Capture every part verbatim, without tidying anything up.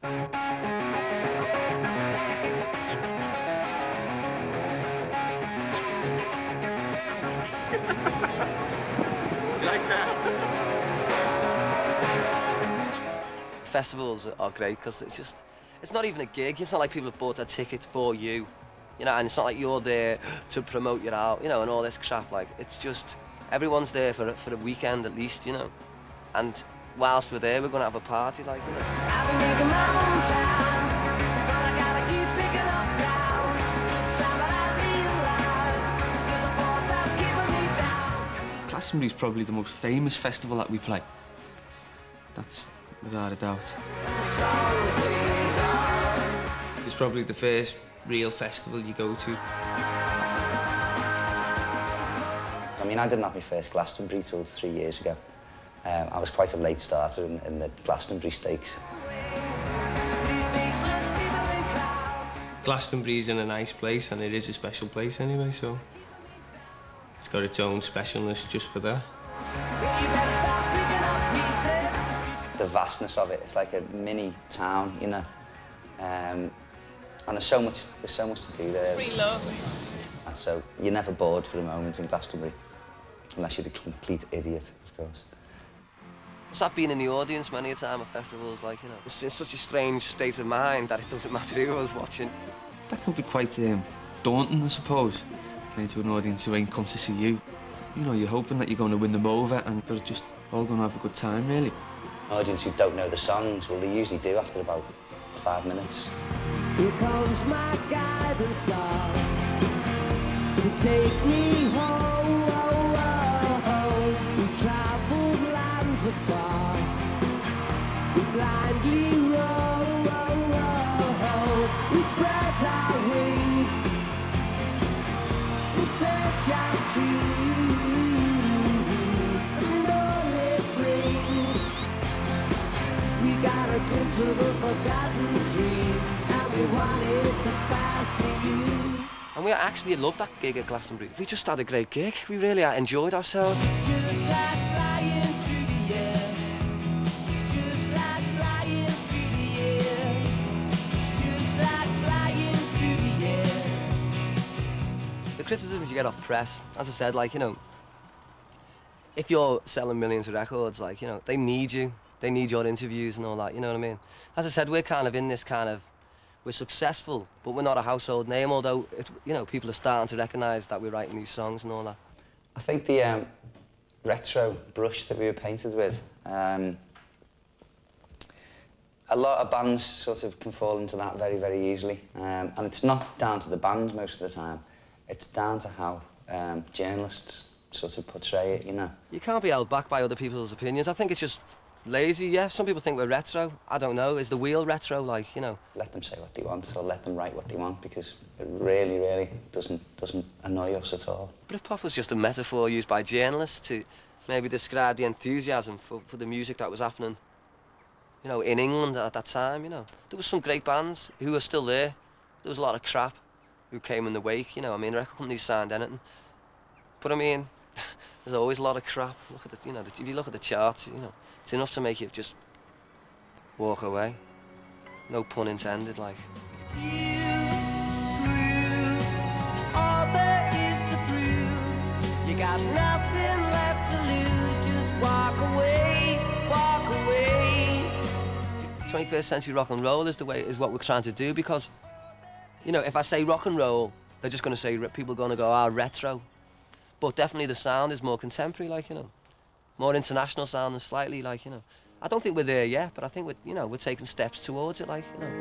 Like that. Festivals are great because it's just, it's not even a gig. It's not like people have bought a ticket for you, you know, and it's not like you're there to promote your art, you know, and all this crap. Like, it's just, everyone's there for, for a weekend at least, you know, and whilst we're there, we're going to have a party, like, you know. I've been making my own time, but I gotta keep picking up ground. Took time, but I realized there's a force that's keeping me down. Glastonbury's probably the most famous festival that we play. That's without a doubt. It's probably the first real festival you go to. I mean, I didn't have my first Glastonbury till three years ago. Um, I was quite a late starter in, in the Glastonbury Stakes. Glastonbury's in a nice place, and it is a special place anyway, so it's got its own specialness just for that. The vastness of it, it's like a mini town, you know. Um, and there's so much, there's so much to do there. Free love. And so you're never bored for a moment in Glastonbury, unless you're a complete idiot, of course. What's that been in the audience many a time at festivals, like, you know? It's in such a strange state of mind that it doesn't matter who I was watching. That can be quite um, daunting, I suppose, playing to an audience who ain't come to see you. You know, you're hoping that you're going to win them over and they're just all going to have a good time, really. An audience who don't know the songs, well, they usually do after about five minutes. Here comes my guiding star to take me home. Oh, oh, oh. We traveled lands afar. We blindly roll. Oh, oh, oh. We spread our wings and search our dreams. And all it brings, we got a glimpse of a forgotten dream. We wanted to pass to you. And we actually loved that gig at Glastonbury. We just had a great gig. We really enjoyed ourselves. It's just like flying through the air. It's just like flying through the air. It's just like flying through the air. The criticisms you get off press, as I said, like, you know, if you're selling millions of records, like, you know, they need you. They need your interviews and all that, you know what I mean? As I said, we're kind of in this kind of, we're successful, but we're not a household name, although, it, you know, people are starting to recognise that we're writing these songs and all that. I think the um, retro brush that we were painted with, um, a lot of bands sort of can fall into that very, very easily. Um, and it's not down to the band most of the time. It's down to how um, journalists sort of portray it, you know. You can't be held back by other people's opinions. I think it's just lazy, yeah. Some people think we're retro. I don't know. Is the wheel retro, like, you know? Let them say what they want, or let them write what they want, because it really, really doesn't doesn't annoy us at all. Britpop was just a metaphor used by journalists to maybe describe the enthusiasm for, for the music that was happening, you know, in England at that time, you know. There was some great bands who are still there. There was a lot of crap who came in the wake, you know. I mean, record companies signed anything. But I mean, there's always a lot of crap. Look at the, you know, the, if you look at the charts, you know, it's enough to make you just walk away. No pun intended, like. You prove all there is to prove. You got nothing left to lose. Just walk away, walk away. twenty-first century rock and roll is the way is what we're trying to do, because, you know, if I say rock and roll, they're just going to say, people are going to go, ah, retro. But definitely the sound is more contemporary, like, you know. More international sound and slightly, like, you know. I don't think we're there yet, but I think we're, you know, we're taking steps towards it, like, you know.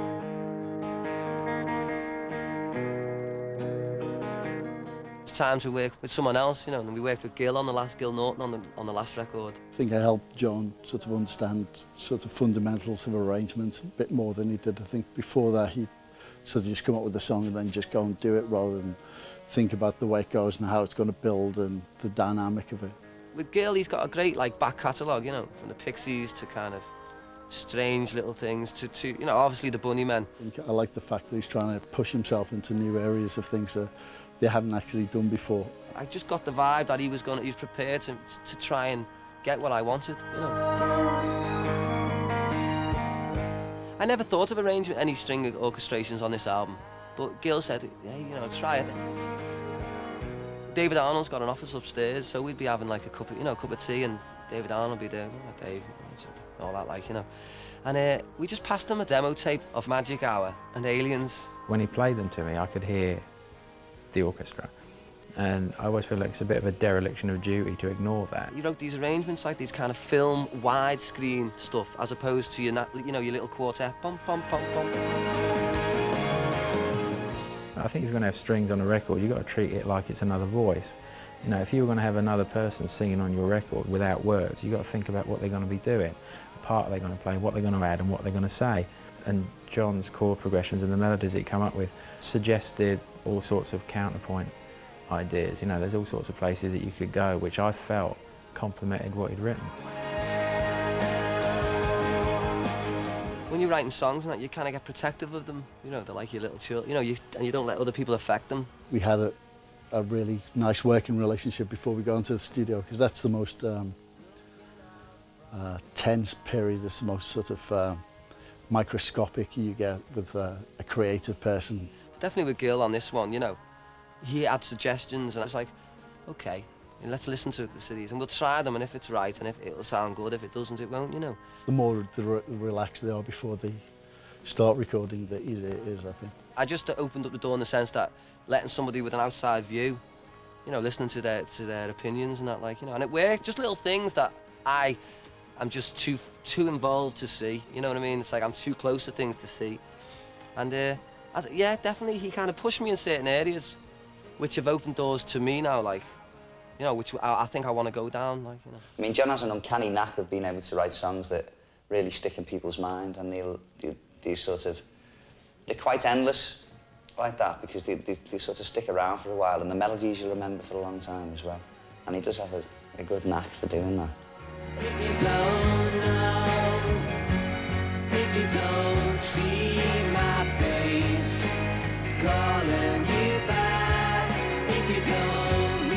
It's time to work with someone else, you know, and we worked with Gil on the last, Gil Norton on the, on the last record. I think I helped John sort of understand sort of fundamentals of arrangement a bit more than he did. I think before that he sort of just come up with a song and then just go and do it rather than think about the way it goes and how it's going to build and the dynamic of it. With Gil, he's got a great, like, back catalogue, you know, from the Pixies to kind of strange little things to, to you know, obviously the Bunnymen. I, think I like the fact that he's trying to push himself into new areas of things that they haven't actually done before. I just got the vibe that he was going to, he was prepared to, to try and get what I wanted, you know. I never thought of arranging any string orchestrations on this album, but Gil said, hey, you know, try it. David Arnold's got an office upstairs, so we'd be having like a cup of, you know, a cup of tea, and David Arnold would be there, oh, Dave, all that, like, you know. And uh, we just passed him a demo tape of Magic Hour and Aliens. When he played them to me, I could hear the orchestra. And I always feel like it's a bit of a dereliction of duty to ignore that. He wrote these arrangements like these kind of film widescreen stuff, as opposed to your, you know, your little quartet. Bum, bum, bum, bum. I think if you're going to have strings on a record, you've got to treat it like it's another voice. You know, if you were going to have another person singing on your record without words, you've got to think about what they're going to be doing, the part they're going to play, what they're going to add and what they're going to say. And John's chord progressions and the melodies that he came up with suggested all sorts of counterpoint ideas. You know, there's all sorts of places that you could go, which I felt complemented what he'd written. When you're writing songs and that, you kind of get protective of them. You know, they're like your little children. You know, you, and you don't let other people affect them. We had a, a really nice working relationship before we go into the studio, because that's the most um, uh, tense period. It's the most sort of uh, microscopic you get with uh, a creative person. Definitely with Gil on this one, you know. He had suggestions, and I was like, okay, let's listen to the cities, and we'll try them, and if it's right, and if it'll sound good, if it doesn't, it won't, you know. The more the re relaxed they are before they start recording, the easier it is, I think. I just opened up the door in the sense that letting somebody with an outside view, you know, listening to their to their opinions and that, like, you know, and it worked. Just little things that I am just too too involved to see. You know what I mean? It's like I'm too close to things to see, and uh, as, yeah, definitely he kind of pushed me in certain areas, which have opened doors to me now, like, you know, which I, I think I want to go down, like, you know. I mean, John has an uncanny knack of being able to write songs that really stick in people's mind, and they'll do these sort of, they're quite endless like that, because they, they, they sort of stick around for a while, and the melodies you'll remember for a long time as well. And he does have a, a good knack for doing that. If you don't know, if you don't see my face calling you back, if you don't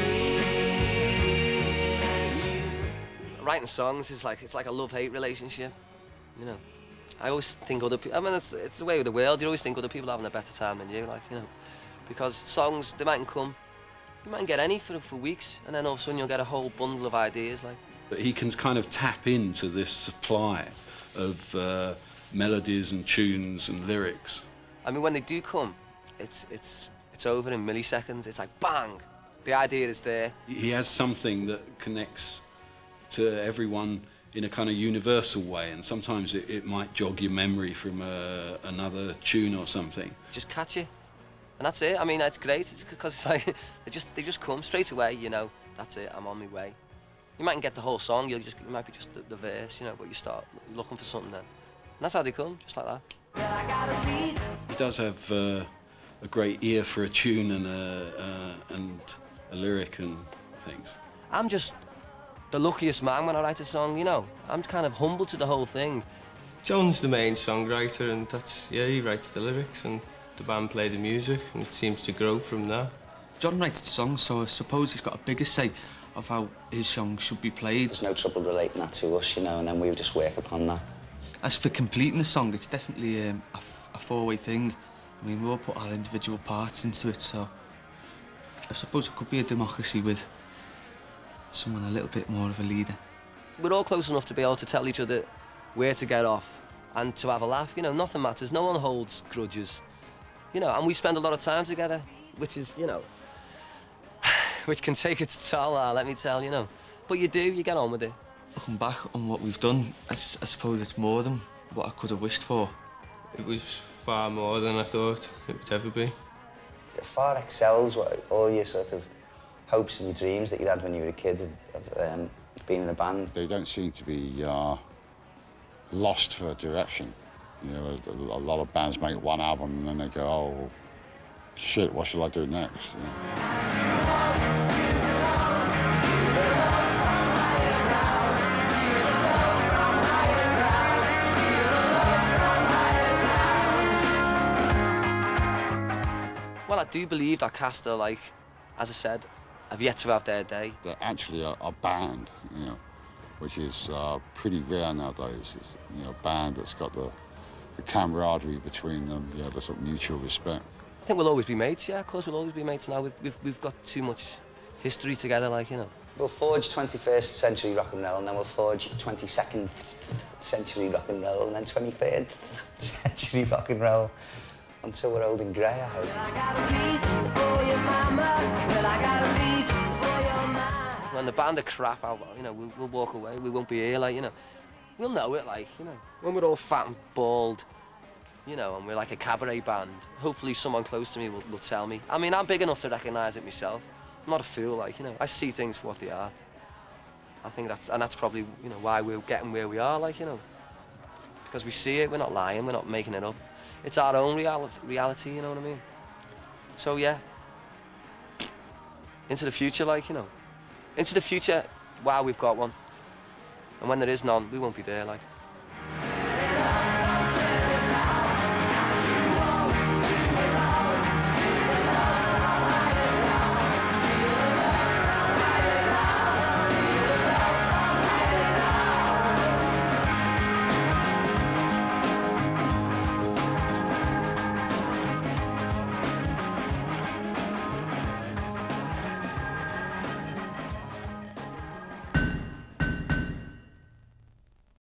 hear you. Writing songs is like, it's like a love-hate relationship, you know. I always think other people, I mean, it's, it's the way of the world, you always think other people are having a better time than you, like, you know. Because songs, they mightn't come, you mightn't get any for, for weeks, and then all of a sudden you'll get a whole bundle of ideas, like. But he can kind of tap into this supply of uh, melodies and tunes and lyrics. I mean, when they do come, it's, it's, it's over in milliseconds, it's like bang, the idea is there. He has something that connects to everyone in a kind of universal way, and sometimes it, it might jog your memory from uh, another tune or something. Just catch you, and that's it. I mean, it's great, it's because it's like, they just, they just come straight away, you know, that's it, I'm on my way. You mightn't get the whole song, you'll just, it might be just the, the verse, you know, but you start looking for something then. And that's how they come, just like that. Well, I gotta beat. He does have uh, a great ear for a tune and a, uh, and a lyric and things. I'm just the luckiest man when I write a song, you know. I'm kind of humble to the whole thing. John's the main songwriter, and that's, yeah, he writes the lyrics and the band play the music, and it seems to grow from that. John writes the songs, so I suppose he's got a bigger say of how his songs should be played. There's no trouble relating that to us, you know, and then we'll just work upon that. As for completing the song, it's definitely um, a, a four-way thing. I mean, we all put our individual parts into it, so I suppose it could be a democracy with someone a little bit more of a leader. We're all close enough to be able to tell each other where to get off and to have a laugh, you know, nothing matters, no one holds grudges. You know, and we spend a lot of time together, which is, you know, which can take its toll, uh, let me tell you know. But you do, you get on with it. Looking back on what we've done, I, s I suppose it's more than what I could have wished for. It was far more than I thought it would ever be. It far excels what all your sort of hopes and your dreams that you had when you were a kid of, of um, being in a band. They don't seem to be uh, lost for direction. You know, a, a lot of bands make one album and then they go, oh, shit, what shall I do next? You know? Well, I do believe that cast are, like, as I said, have yet to have their day. They're actually a, a band, you know, which is uh, pretty rare nowadays. It's, you know, a band that's got the the camaraderie between them, yeah, the sort of mutual respect. I think we'll always be mates, yeah, of course we'll always be mates now. We've, we've, we've got too much history together, like, you know. We'll forge twenty-first century rock and roll, and then we'll forge twenty-second century rock and roll, and then twenty-third century rock and roll, until we're old and grey, I hope. Well, I got a beat for your mama. Well, I got a beat for your mama. When the band are crap out, you know, we'll, we'll walk away. We won't be here, like, you know. We'll know it, like, you know. When we're all fat and bald, you know, and we're like a cabaret band, hopefully someone close to me will, will tell me. I mean, I'm big enough to recognise it myself. I'm not a fool, like, you know. I see things for what they are. I think that's, and that's probably, you know, why we're getting where we are, like, you know. Because we see it, we're not lying, we're not making it up. It's our own reality, reality, you know what I mean? So, yeah. Into the future, like, you know. Into the future, wow, we've got one. And when there is none, we won't be there, like.